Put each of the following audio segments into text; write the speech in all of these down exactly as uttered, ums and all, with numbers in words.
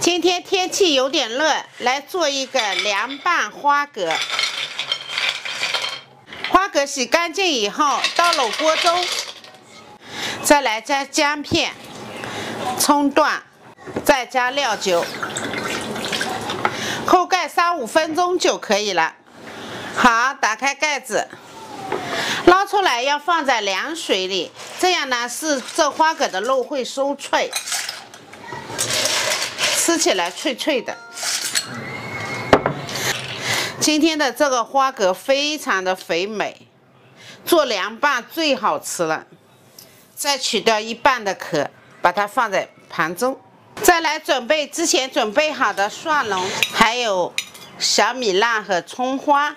今天天气有点热，来做一个凉拌花蛤。花蛤洗干净以后，倒入锅中，再来加姜片、葱段，再加料酒，扣盖三五分钟就可以了。好，打开盖子，捞出来要放在凉水里，这样呢是这花蛤的肉会酥脆。 吃起来脆脆的。今天的这个花蛤非常的肥美，做凉拌最好吃了。再取掉一半的壳，把它放在盘中。再来准备之前准备好的蒜蓉，还有小米辣和葱花。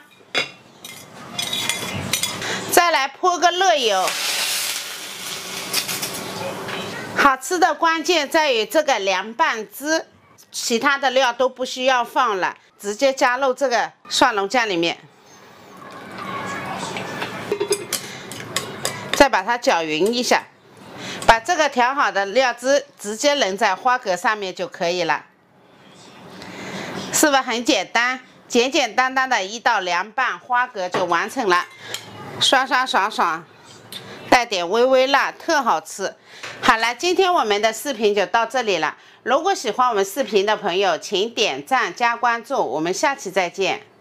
再来泼个热油。 好吃的关键在于这个凉拌汁，其他的料都不需要放了，直接加入这个蒜蓉酱里面，再把它搅匀一下，把这个调好的料汁直接淋在花蛤上面就可以了，是不是很简单？简简单单的一道凉拌花蛤就完成了，酸酸爽爽。 带点微微辣，特好吃。好了，今天我们的视频就到这里了。如果喜欢我们视频的朋友，请点赞加关注，我们下期再见。